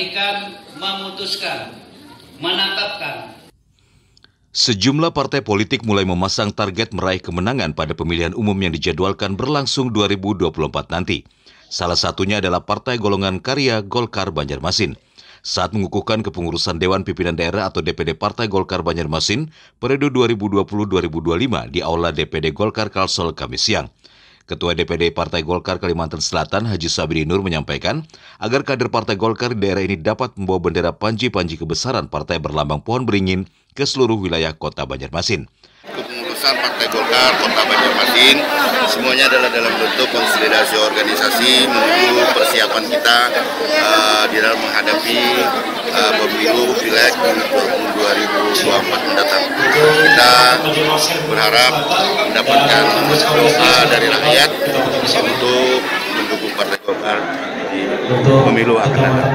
Pelantikan memutuskan, menetapkan. Sejumlah partai politik mulai memasang target meraih kemenangan pada pemilihan umum yang dijadwalkan berlangsung 2024 nanti. Salah satunya adalah Partai Golongan Karya Golkar Banjarmasin. Saat mengukuhkan kepengurusan Dewan Pimpinan Daerah atau DPD Partai Golkar Banjarmasin periode 2020-2025 di Aula DPD Golkar Kalsel Kamis siang. Ketua DPD Partai Golkar Kalimantan Selatan Haji Sabri Nur menyampaikan agar kader Partai Golkar di daerah ini dapat membawa bendera panji-panji kebesaran partai berlambang pohon beringin ke seluruh wilayah kota Banjarmasin. Kepengurusan Partai Golkar Kota Banjarmasin semuanya adalah dalam bentuk konsolidasi organisasi menuju persiapan kita di dalam menghadapi pemilu pileg 2024 mendatang. Kita berharap mendapatkan doa dari rakyat untuk mendukung Partai Golkar di pemilu akan datang.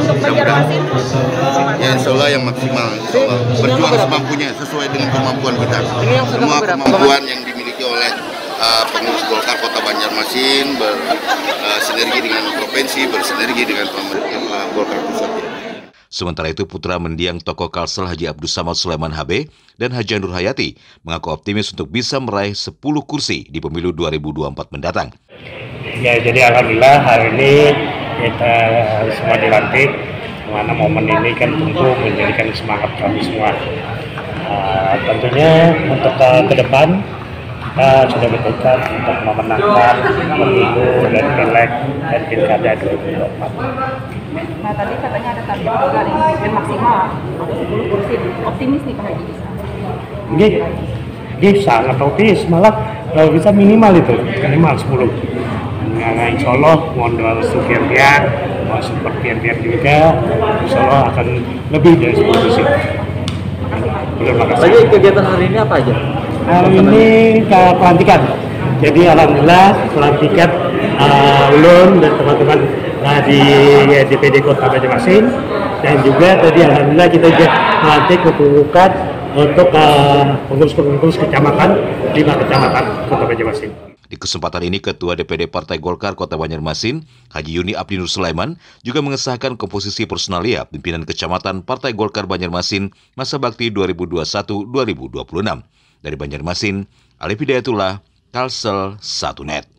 Ya, insya Allah yang maksimal, insya Allah. Berjuang semampunya sesuai dengan kemampuan kita. Semua kemampuan yang dimiliki oleh pengurus Golkar Kota Banjarmasin bersinergi dengan provinsi, bersinergi dengan pemerintah Golkar pusat. Sementara itu, putra mendiang tokoh Kalsel Haji Abdus Samad Sulaiman HB dan Haji Nur Hayati mengaku optimis untuk bisa meraih 10 kursi di pemilu 2024 mendatang. Ya, jadi alhamdulillah hari ini kita semua dilantik, mana momen ini kan tentu menjadikan semangat kami semua. Tentunya untuk ke depan kita sudah bertekad untuk memenangkan pemilu dan pileg dan pilkada 2024. Nah, tadi katanya ada target juga yang maksimal atau 10 kursi. Optimis nih Pak Haji bisa? Ini sangat optimis, malah kalau bisa minimal 10. Nah, insya Allah modal sekian-sekian, seperti-sekian juga, insya Allah akan lebih dari 10 kursi. Terima kasih. Lagi kegiatan hari ini apa aja? Hari ini pelantikan. Jadi alhamdulillah pelantikan ulun dan teman-teman di DPD Kota Banjarmasin, dan juga tadi alhamdulillah kita juga melantik pembukaan untuk pengurus-pengurus kecamatan 5 kecamatan Kota Banjarmasin. Di kesempatan ini, Ketua DPD Partai Golkar Kota Banjarmasin, Haji Yuni Abdi Nur Sulaiman, juga mengesahkan komposisi personalia pimpinan kecamatan Partai Golkar Banjarmasin masa bakti 2021-2026. Dari Banjarmasin, Alif Hidayatullah, Kalsel 1net.